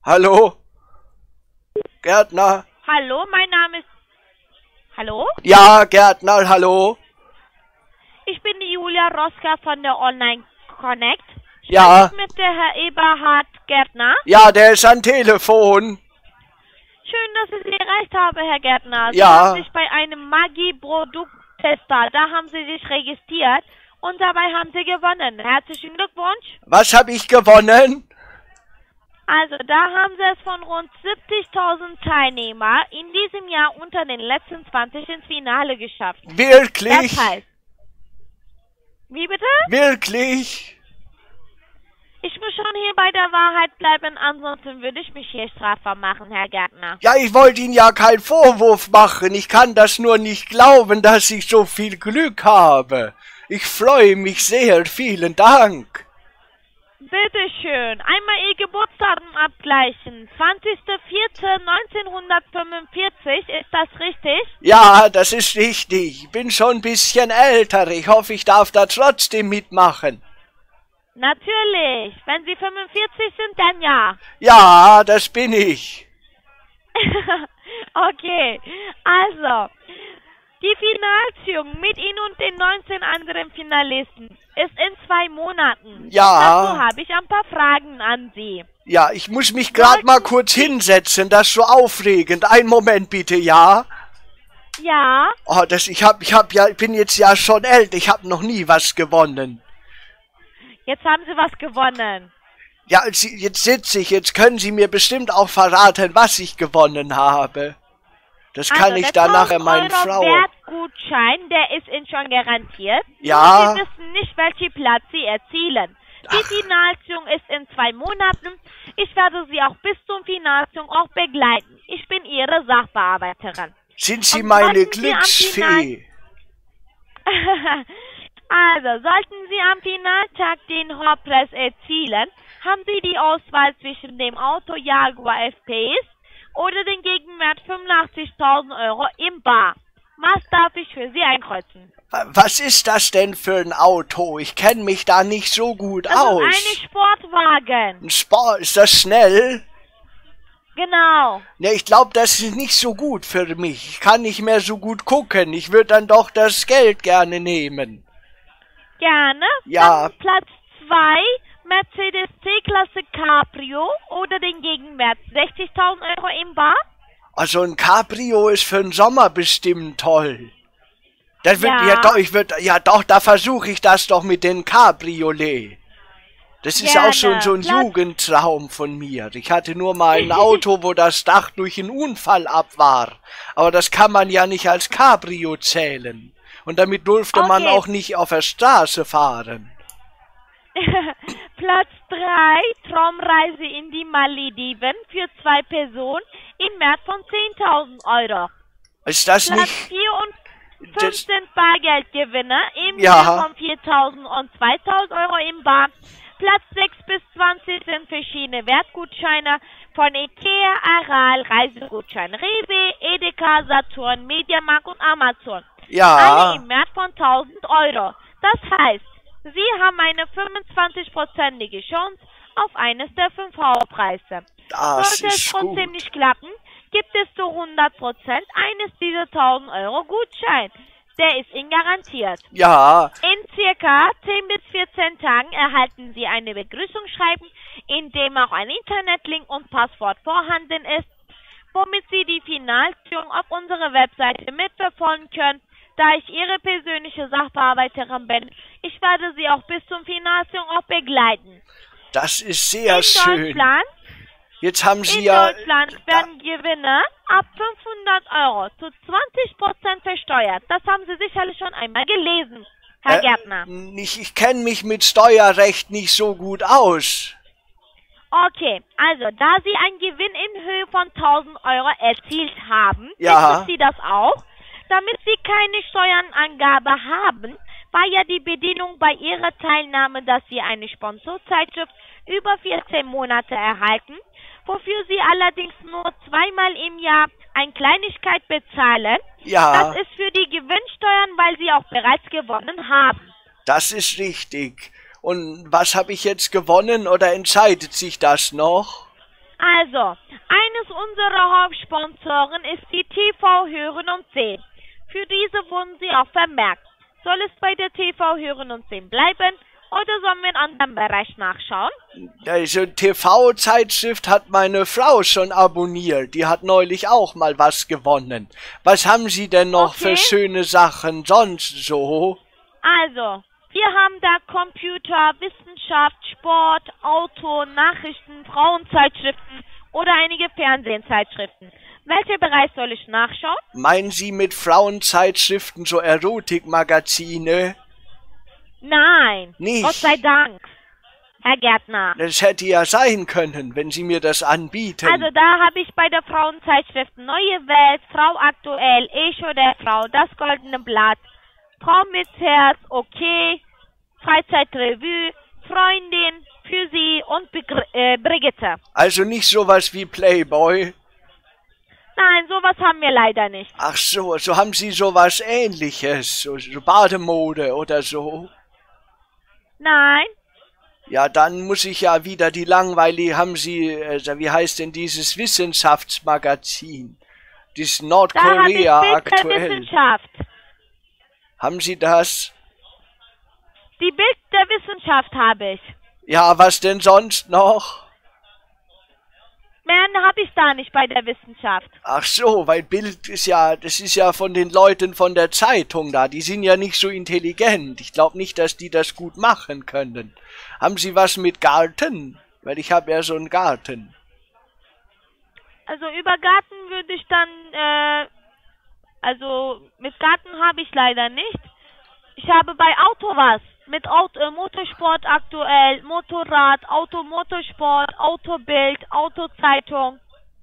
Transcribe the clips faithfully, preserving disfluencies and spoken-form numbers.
Hallo? Gärtner? Hallo, mein Name ist... Hallo? Ja, Gärtner, hallo? Ich bin die Julia Roska von der Online Connect. Ja. Spreche ich mit der Herr Eberhard Gärtner? Ja, der ist am Telefon. Schön, dass ich Sie erreicht habe, Herr Gärtner. Sie Ja. haben sich bei einem Magie-Produkttester, da haben Sie sich registriert und dabei haben Sie gewonnen. Herzlichen Glückwunsch. Was habe ich gewonnen? Also, da haben Sie es von rund siebzigtausend Teilnehmer in diesem Jahr unter den letzten zwanzig ins Finale geschafft. Wirklich? Das heißt... Wie bitte? Wirklich? Ich muss schon hier bei der Wahrheit bleiben, ansonsten würde ich mich hier strafbar machen, Herr Gärtner. Ja, ich wollte Ihnen ja keinen Vorwurf machen. Ich kann das nur nicht glauben, dass ich so viel Glück habe. Ich freue mich sehr. Vielen Dank. Bitteschön. Einmal Ihr Geburtsdatum abgleichen. zwanzigster vierter neunzehnhundertfünfundvierzig, ist das richtig? Ja, das ist richtig. Ich bin schon ein bisschen älter. Ich hoffe, ich darf da trotzdem mitmachen. Natürlich. Wenn Sie fünfundvierzig sind, dann ja. Ja, das bin ich. Okay. Also, die Finalziehung mit Ihnen und den neunzehn anderen Finalisten ist in zwei Monaten. Ja. Dazu habe ich ein paar Fragen an Sie. Ja, ich muss mich gerade mal kurz hinsetzen. Das ist so aufregend. Einen Moment bitte, ja? Ja. Oh, das, ich hab, ich hab ja, ich bin jetzt ja schon älter. Ich habe noch nie was gewonnen. Jetzt haben Sie was gewonnen. Ja, Sie- jetzt sitze ich. Jetzt können Sie mir bestimmt auch verraten, was ich gewonnen habe. Das kann Also, ich der dann nachher meinen tausend Euro Frau... Wertgutschein, der ist Ihnen schon garantiert. Ja. Nur Sie wissen nicht, welchen Platz Sie erzielen. Die Finalziehung ist in zwei Monaten. Ich werde Sie auch bis zum Finalziehung auch begleiten. Ich bin Ihre Sachbearbeiterin. Sind Sie Und meine sollten Sie am Glücksfee? Also, sollten Sie am Finaltag den Hauptpreis erzielen, haben Sie die Auswahl zwischen dem Auto Jaguar F-Pace oder den Gegenwert fünfundachtzigtausend Euro im Bar. Was darf ich für Sie einkreuzen? Was ist das denn für ein Auto? Ich kenne mich da nicht so gut Das aus. ist ein Sportwagen. Ein Sport, ist das schnell? Genau. Ne, ich glaube, das ist nicht so gut für mich. Ich kann nicht mehr so gut gucken. Ich würde dann doch das Geld gerne nehmen. Gerne. Ja. Dann Platz zwei, Mercedes C-Klasse Cabrio oder den Gegenwert sechzigtausend Euro im Bar. Also ein Cabrio ist für den Sommer bestimmt toll. Das wird, Ja. ja doch, ich würde, ja doch, da versuche ich das doch mit dem Cabriolet. Das ist auch schon Gerne. so ein Platz- Jugendtraum von mir. Ich hatte nur mal ein Auto, wo das Dach durch einen Unfall ab war. Aber das kann man ja nicht als Cabrio zählen. Und damit durfte man Okay. auch nicht auf der Straße fahren. Platz drei, Traumreise in die Malediven für zwei Personen im Wert von zehntausend Euro. Ist das Platz nicht... vier und fünf Das- sind Bargeldgewinne im Ja. Wert von viertausend und zweitausend Euro im Bar. Platz sechs bis zwanzig sind verschiedene Wertgutscheine von Ikea, Aral, Reisegutschein, Rewe, Edeka, Saturn, Mediamarkt und Amazon. Ja, Alle im Wert von tausend Euro. Das heißt, Sie haben eine fünfundzwanzigprozentige Chance auf eines der fünf Hauptpreise. das Sollte es ist trotzdem gut. nicht klappen, gibt es zu hundert Prozent eines dieser tausend Euro Gutschein. Der ist Ihnen garantiert. Ja, In circa zehn bis vierzehn Tagen erhalten Sie eine Begrüßungsschreiben, in dem auch ein Internetlink und Passwort vorhanden ist, womit Sie die Finalziehung auf unserer Webseite mitverfolgen können. Da ich Ihre persönliche Sachbearbeiterin bin, ich werde Sie auch bis zum Finalziehung auch begleiten. das ist sehr in schön. Deutschland, Jetzt haben Sie in ja... Deutschland werden Gewinne ab fünfhundert Euro zu zwanzig Prozent versteuert. Das haben Sie sicherlich schon einmal gelesen, Herr Äh, Gärtner. Nicht, ich kenne mich mit Steuerrecht nicht so gut aus. Okay, also da Sie einen Gewinn in Höhe von tausend Euro erzielt haben, Ja. wissen Sie das auch? Damit Sie keine Steuernangabe haben, war ja die Bedingung bei Ihrer Teilnahme, dass Sie eine Sponsorzeitschrift über vierzehn Monate erhalten, wofür Sie allerdings nur zweimal im Jahr eine Kleinigkeit bezahlen. Ja, Das ist für die Gewinnsteuern, weil Sie auch bereits gewonnen haben. das ist richtig. Und was habe ich jetzt gewonnen oder entscheidet sich das noch? Also, eines unserer Hauptsponsoren ist die T V Hören und Sehen. Für diese wurden sie auch vermerkt. Soll es bei der T V Hören und Sehen bleiben oder sollen wir in einem anderen Bereich nachschauen? Also T V-Zeitschrift hat meine Frau schon abonniert. Die hat neulich auch mal was gewonnen. Was haben Sie denn noch Okay. für schöne Sachen sonst so? Also, wir haben da Computer, Wissenschaft, Sport, Auto, Nachrichten, Frauenzeitschriften oder einige Fernsehzeitschriften. Welcher Bereich soll ich nachschauen? Meinen Sie mit Frauenzeitschriften so Erotikmagazine? Nein, Nicht. Gott sei Dank, Herr Gärtner. Das hätte ja sein können, wenn Sie mir das anbieten. Also da habe ich bei der Frauenzeitschrift Neue Welt, Frau Aktuell, Echo der Frau, Das Goldene Blatt, Frau mit Herz, Okay, Freizeitrevue, Freundin, Für Sie und Begr äh, Brigitte. Also nicht sowas wie Playboy? Nein, sowas haben wir leider nicht. Ach so, so haben Sie sowas Ähnliches, so, so Bademode oder so? Nein, Ja, dann muss ich ja wieder die langweilige, haben Sie, äh, wie heißt denn dieses Wissenschaftsmagazin? Dieses da habe ich Nordkorea Bild der aktuell. Wissenschaft. Haben Sie das? Die Bild der Wissenschaft habe ich. Ja, was denn sonst noch? Mehr habe ich da nicht bei der Wissenschaft. Ach so, weil Bild ist ja, das ist ja von den Leuten von der Zeitung da. Die sind ja nicht so intelligent. Ich glaube nicht, dass die das gut machen können. Haben Sie was mit Garten? Weil ich habe ja so einen Garten. Also über Garten würde ich dann, äh, also mit Garten habe ich leider nicht. Ich habe bei Auto was. Mit Auto, äh, Motorsport aktuell, Motorrad, Auto, Motorsport, Autobild, Autozeitung.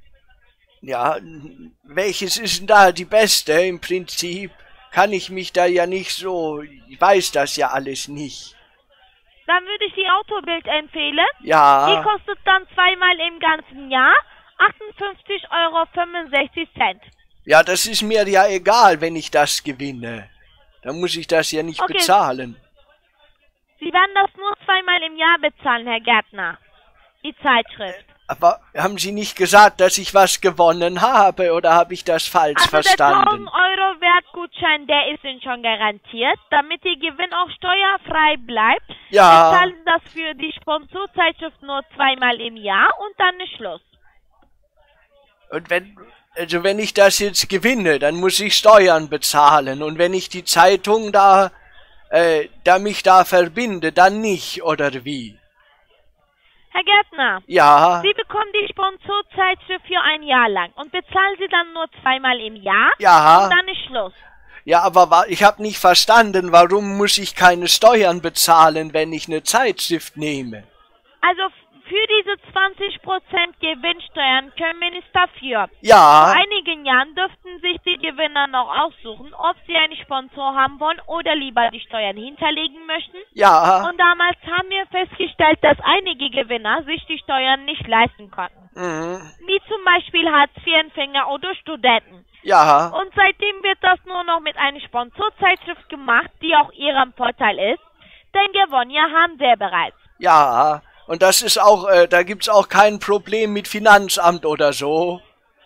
Ja, welches ist denn da die beste im Prinzip? Kann ich mich da ja nicht so, ich weiß das ja alles nicht. Dann würde ich die Autobild empfehlen. Die Ja, kostet dann zweimal im ganzen Jahr achtundfünfzig Euro fünfundsechzig Cent. ja, das ist mir ja egal, wenn ich das gewinne. Dann muss ich das ja nicht Okay. bezahlen. Sie werden das nur zweimal im Jahr bezahlen, Herr Gärtner. Die Zeitschrift. Aber haben Sie nicht gesagt, dass ich was gewonnen habe, oder habe ich das falsch Also der verstanden? tausend Euro Wertgutschein, der ist Ihnen schon garantiert. Damit Ihr Gewinn auch steuerfrei bleibt, Ja. bezahlen Sie das für die Sponsorzeitschrift nur zweimal im Jahr und dann ist Schluss. Und wenn, also wenn ich das jetzt gewinne, dann muss ich Steuern bezahlen. Und wenn ich die Zeitung da, äh, da mich da verbinde, dann nicht, oder wie? Herr Gärtner, Ja, Sie bekommen die Sponsorzeitschrift für ein Jahr lang und bezahlen sie dann nur zweimal im Jahr ja, und dann ist Schluss. ja, aber wa ich habe nicht verstanden, warum muss ich keine Steuern bezahlen, wenn ich eine Zeitschrift nehme? Also f- für diese zwanzig Prozent Gewinnsteuern können wir nichts dafür. Ja, Vor einigen Jahren dürften sich die Gewinner noch aussuchen, ob sie einen Sponsor haben wollen oder lieber die Steuern hinterlegen möchten. ja, Und damals haben wir festgestellt, dass einige Gewinner sich die Steuern nicht leisten konnten. mhm, Wie zum Beispiel Hartz vier Empfänger oder Studenten. ja, Und seitdem wird das nur noch mit einer Sponsorzeitschrift gemacht, die auch ihrem Vorteil ist. Denn gewonnen ja haben wir bereits. ja. Und das ist auch, äh, da gibt's auch kein Problem mit Finanzamt oder so.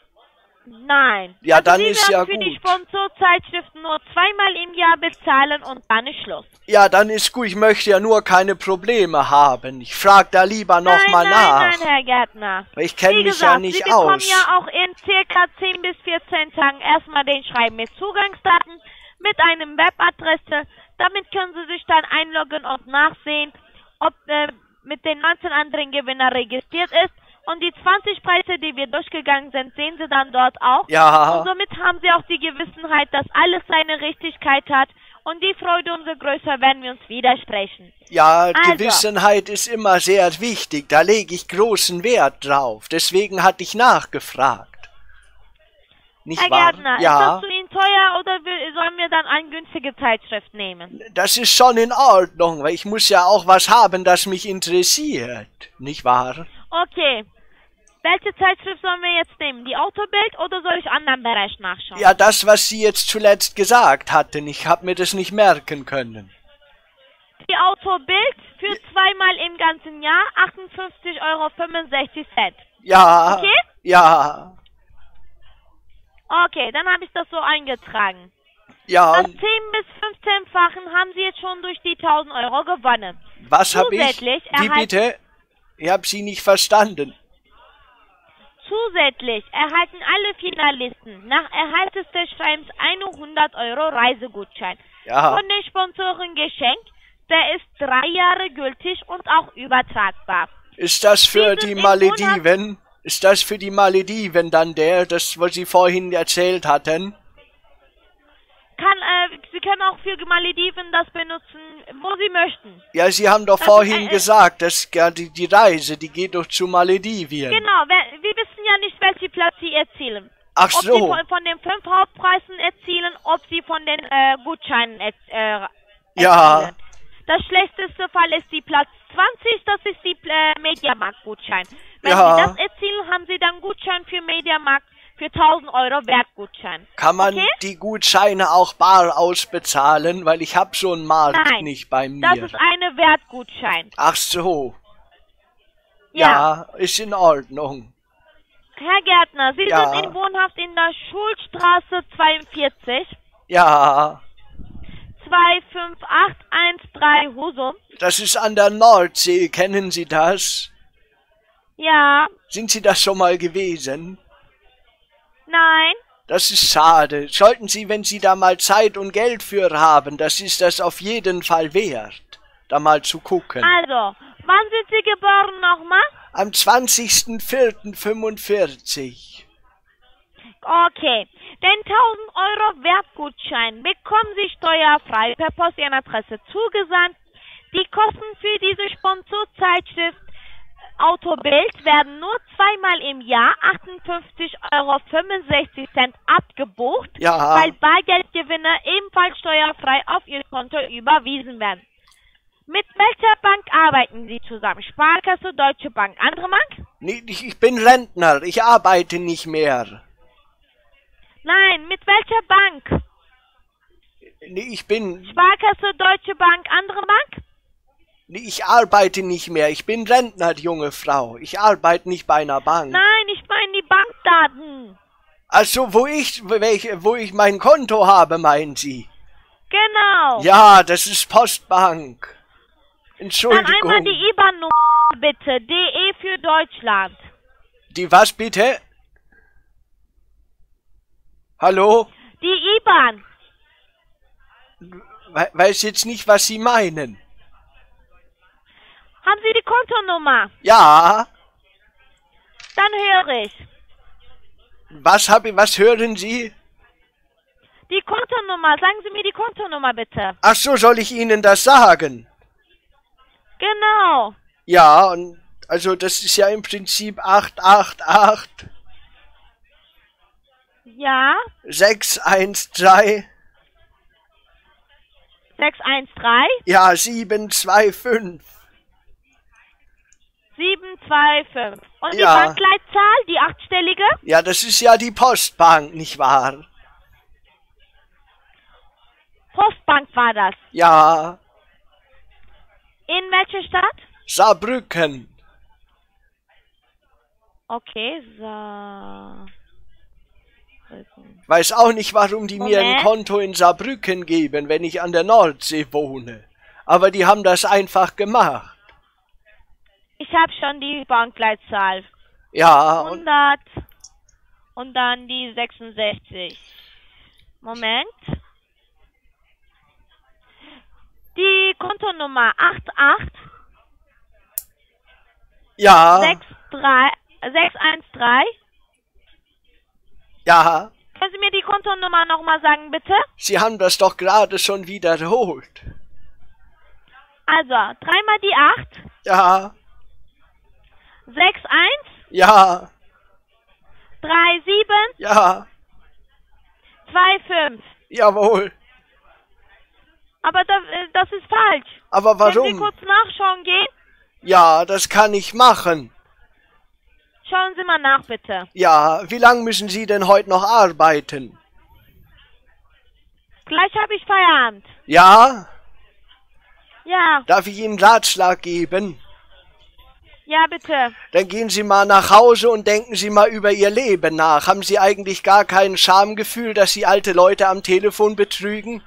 Nein. Ja, Also dann Sie ist werden ja für die gut. Sponsorzeitschriften nur zweimal im Jahr bezahlen und dann ist Schluss. Ja, dann ist gut. Ich möchte ja nur keine Probleme haben. Ich frage da lieber Nein, nochmal nein, nach. nein, Herr Gärtner. Weil ich kenne Wie mich gesagt, ja nicht Sie bekommen aus. ja auch in circa zehn bis vierzehn Tagen erstmal den Schreiben mit Zugangsdaten, mit einem Webadresse. Damit können Sie sich dann einloggen und nachsehen, ob äh, mit den neunzehn anderen Gewinner registriert ist. Und die zwanzig Preise, die wir durchgegangen sind, sehen Sie dann dort auch. Ja, Und somit haben Sie auch die Gewissenheit, dass alles seine Richtigkeit hat. Und die Freude umso größer, wenn wir uns widersprechen. ja, Also. Gewissenheit ist immer sehr wichtig. Da lege ich großen Wert drauf. Deswegen hatte ich nachgefragt. Nicht Herr wahr? Gärtner, ist Ja, das zu Ihnen teuer oder will, sollen wir dann eine günstige Zeitschrift nehmen? das ist schon in Ordnung, weil ich muss ja auch was haben, das mich interessiert. Nicht wahr? Okay. Welche Zeitschrift sollen wir jetzt nehmen? Die Autobild oder soll ich anderen Bereich nachschauen? Ja, das, was Sie jetzt zuletzt gesagt hatten. Ich habe mir das nicht merken können. Die Autobild für zweimal im ganzen Jahr achtundfünfzig Euro fünfundsechzig Cent. Ja. Okay? Ja. Okay, dann habe ich das so eingetragen. Ja. Das zehn bis fünfzehn-fachen haben Sie jetzt schon durch die tausend Euro gewonnen. Was habe ich? Zusätzlich Wie erhalten- bitte? Ich habe Sie nicht verstanden. Zusätzlich erhalten alle Finalisten nach Erhalt des Schreibens hundert Euro Reisegutschein. Ja. Von den Sponsoren geschenkt. Der ist drei Jahre gültig und auch übertragbar. Ist das für Dieses die im Malediven? Ist das für die Malediven dann der, das, was Sie vorhin erzählt hatten? Kann, äh, Sie können auch für Malediven das benutzen, wo Sie möchten. Ja, Sie haben doch Das vorhin ist, äh, gesagt, dass ja, die, die Reise, die geht doch zu Maledivien. Genau, wir, wir wissen ja nicht, welchen Platz Sie erzielen. Ach Ob Sie so. von, von den fünf Hauptpreisen erzielen, ob Sie von den äh, Gutscheinen erz, äh, erzielen. Ja. Das schlechteste Fall ist die Platz zwanzig, das ist die äh, Mediamarkt-Gutschein. Wenn Ja. Sie das erzielen, haben Sie dann Gutschein für Mediamarkt für tausend Euro Wertgutschein. Kann man Okay? die Gutscheine auch bar ausbezahlen? Weil ich hab so einen Markt Nein, nicht bei mir. Das ist eine Wertgutschein. Ach so. Ja. Ja, ist in Ordnung. Herr Gärtner, Sie Ja. sind in wohnhaft in der Schulstraße zweiundvierzig, Ja, zwei fünf acht eins drei Husum. das ist an der Nordsee. Kennen Sie das? Ja, Sind Sie das schon mal gewesen? nein. Das ist schade. Sollten Sie, wenn Sie da mal Zeit und Geld für haben, das ist das auf jeden Fall wert, da mal zu gucken. Also, wann sind Sie geboren nochmal? Am zwanzigsten vierten fünfundvierzig. Okay, den tausend Euro Wertgutschein bekommen Sie steuerfrei per Post Ihrer Adresse zugesandt. Die Kosten für diese Sponsorzeitschrift Autobild werden nur zweimal im Jahr achtundfünfzig Euro fünfundsechzig abgebucht, Ja. weil Bargeldgewinne ebenfalls steuerfrei auf Ihr Konto überwiesen werden. Mit welcher Bank arbeiten Sie zusammen? Sparkasse, Deutsche Bank, andere Bank? Nee, ich, ich bin Rentner, ich arbeite nicht mehr. Nein, mit welcher Bank? Nee, ich bin, Sparkasse, Deutsche Bank, andere Bank? nee, ich arbeite nicht mehr. Ich bin Rentner, junge Frau. Ich arbeite nicht bei einer Bank. Nein, ich meine die Bankdaten. Also, wo ich, welche, wo ich mein Konto habe, meinen Sie? Genau. Ja, das ist Postbank. Dann Entschuldigung. einmal die I B A N-Nummer bitte. D E für Deutschland. Die was bitte? Hallo? Die I B A N. We weiß jetzt nicht, was Sie meinen. Haben Sie die Kontonummer? Ja, Dann höre ich. was habe, was hören Sie? Die Kontonummer. Sagen Sie mir die Kontonummer bitte. Ach so, soll ich Ihnen das sagen? Genau. Ja, und also das ist ja im Prinzip acht acht acht Ja. sechs eins drei, sechs eins drei ja, sieben zwei fünf. sieben zwei fünf. Und die Ja. Bankleitzahl, die achtstellige? Ja, das ist ja die Postbank, nicht wahr? Postbank war das. Ja, In welcher Stadt? Saarbrücken. Okay, so. Weiß auch nicht, warum die mir ein Moment. Konto in Saarbrücken geben, wenn ich an der Nordsee wohne. Aber die haben das einfach gemacht. Ich habe schon die Bankleitzahl. Ja, und hundert und dann die sechsundsechzig. Moment. Die Kontonummer acht acht ja, sechs drei sechs eins drei. ja, Können Sie mir die Kontonummer nochmal sagen, bitte? Sie haben das doch gerade schon wiederholt. Also, dreimal die acht, Ja, sechs eins, ja, drei sieben, ja, zwei fünf. jawohl. Aber da, äh, das ist falsch. Aber Können Sie warum? kurz nachschauen gehen? Ja, das kann ich machen. Schauen Sie mal nach, bitte. Ja, wie lange müssen Sie denn heute noch arbeiten? Gleich habe ich Feierabend. Ja, Ja, darf ich Ihnen Ratschlag geben? Ja, bitte. Dann gehen Sie mal nach Hause und denken Sie mal über Ihr Leben nach. Haben Sie eigentlich gar kein Schamgefühl, dass Sie alte Leute am Telefon betrügen?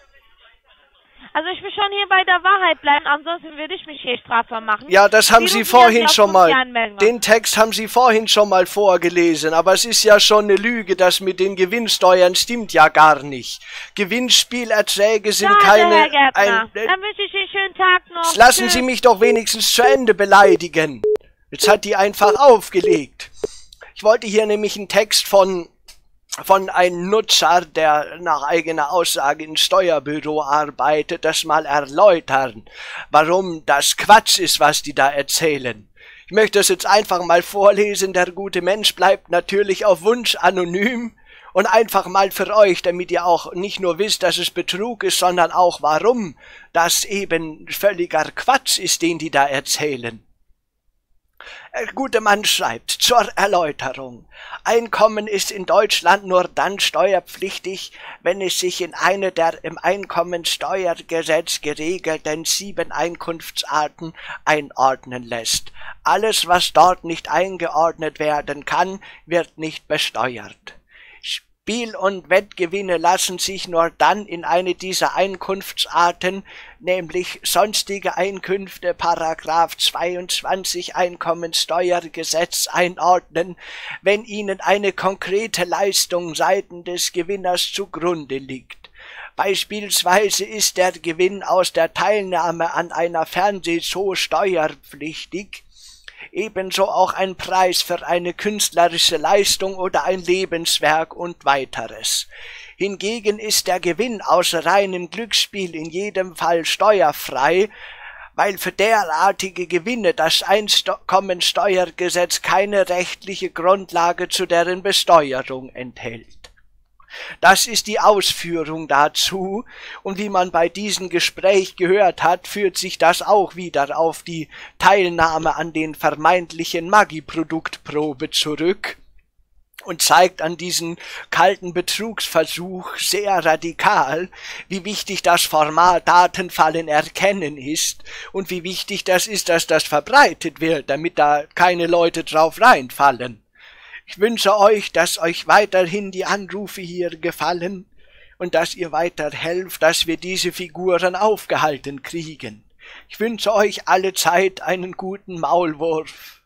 Also ich will schon hier bei der Wahrheit bleiben, ansonsten würde ich mich hier strafbar machen. Ja, das haben Sie vorhin schon mal, den den Text haben Sie vorhin schon mal vorgelesen, aber es ist ja schon eine Lüge, das mit den Gewinnsteuern stimmt ja gar nicht. Gewinnspielerträge sind Schade, keine... Herr Gärtner. Ein, äh, Dann wünsche ich Ihnen einen schönen Tag noch. lassen Tschüss. Sie mich doch wenigstens zu Ende beleidigen. Jetzt hat die einfach aufgelegt. Ich wollte hier nämlich einen Text von... von einem Nutzer, der nach eigener Aussage im Steuerbüro arbeitet, das mal erläutern, warum das Quatsch ist, was die da erzählen. Ich möchte es jetzt einfach mal vorlesen, der gute Mensch bleibt natürlich auf Wunsch anonym und einfach mal für euch, damit ihr auch nicht nur wisst, dass es Betrug ist, sondern auch warum das eben völliger Quatsch ist, den die da erzählen. Der gute Mann schreibt zur Erläuterung: Einkommen ist in Deutschland nur dann steuerpflichtig, wenn es sich in eine der im Einkommensteuergesetz geregelten sieben Einkunftsarten einordnen lässt. Alles, was dort nicht eingeordnet werden kann, wird nicht besteuert. Spiel- und Wettgewinne lassen sich nur dann in eine dieser Einkunftsarten, nämlich sonstige Einkünfte, Paragraph zweiundzwanzig Einkommensteuergesetz einordnen, wenn ihnen eine konkrete Leistung seitens des Gewinners zugrunde liegt. Beispielsweise ist der Gewinn aus der Teilnahme an einer Fernsehshow steuerpflichtig, ebenso auch ein Preis für eine künstlerische Leistung oder ein Lebenswerk und weiteres. Hingegen ist der Gewinn aus reinem Glücksspiel in jedem Fall steuerfrei, weil für derartige Gewinne das Einkommensteuergesetz keine rechtliche Grundlage zu deren Besteuerung enthält. Das ist die Ausführung dazu, und wie man bei diesem Gespräch gehört hat, führt sich das auch wieder auf die Teilnahme an den vermeintlichen Maggi-Produktprobe zurück und zeigt an diesen kalten Betrugsversuch sehr radikal, wie wichtig das Format Datenfallen erkennen ist und wie wichtig das ist, dass das verbreitet wird, damit da keine Leute drauf reinfallen. Ich wünsche euch, dass euch weiterhin die Anrufe hier gefallen und dass ihr weiter helft, dass wir diese Figuren aufgehalten kriegen. Ich wünsche euch alle Zeit einen guten Maulwurf.